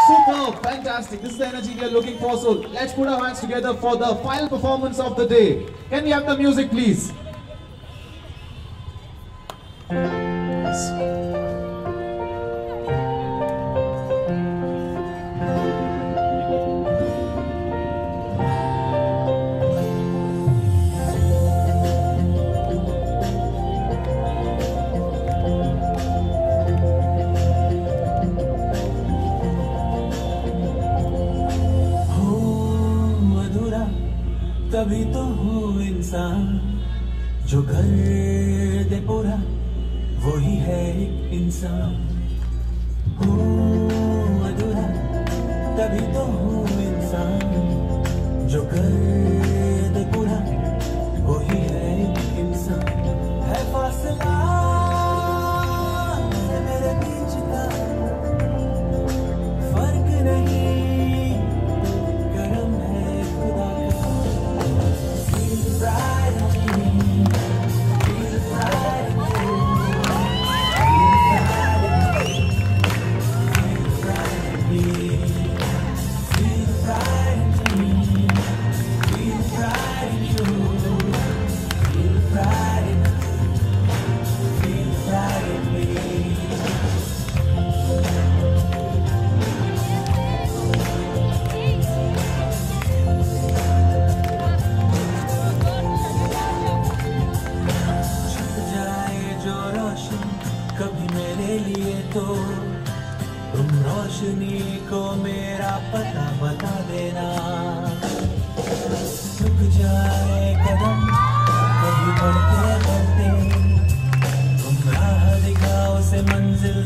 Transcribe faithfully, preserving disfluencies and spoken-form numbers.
Super, fantastic. This is the energy we are looking for. So let's put our hands together for the final performance of the day. Can we have the music, please? Yes. तभी तो हूँ इंसान जो कर दे पूरा वही है एक इंसान। हूँ अधूरा तभी तो हूँ इंसान जो कर दे पूरा वही है एक इंसान। है फासला मेरे बीच का फर्क नहीं करम है खुदा का। तो तुम रोशनी को मेरा पता बता देना। रुक जाए कदम कभी बढ़ते बढ़ते तुम राह दिखाओ से मंजिल